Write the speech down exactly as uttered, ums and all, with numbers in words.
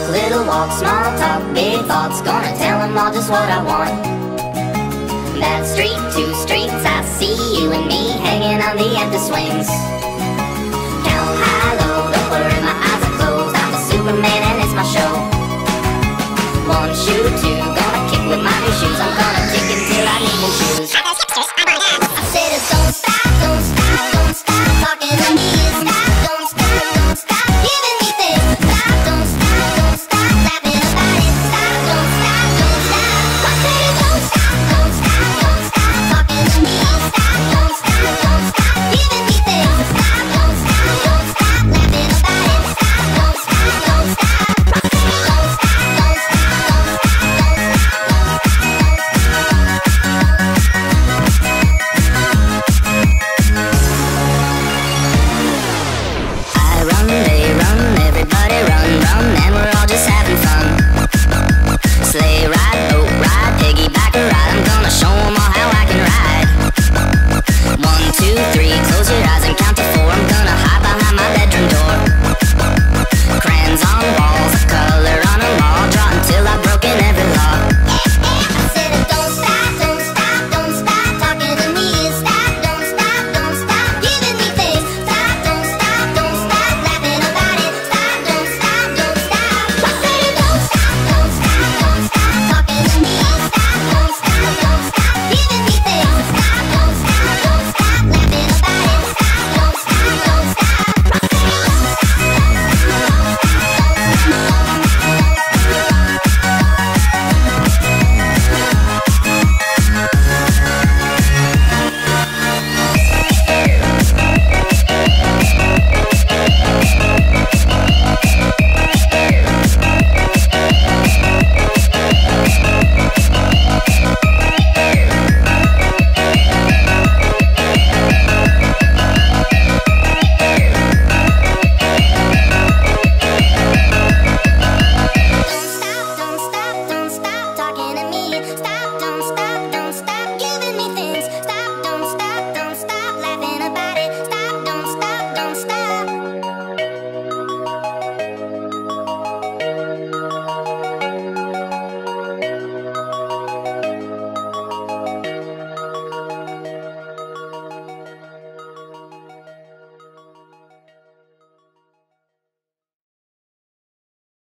little walk, small talk, big thoughts. Gonna tell them all just what I want. That street, two streets, I see you and me hanging on the empty swings. Count high, low, don't worry, my eyes are closed. I'm a Superman and it's my show. One shoe, two,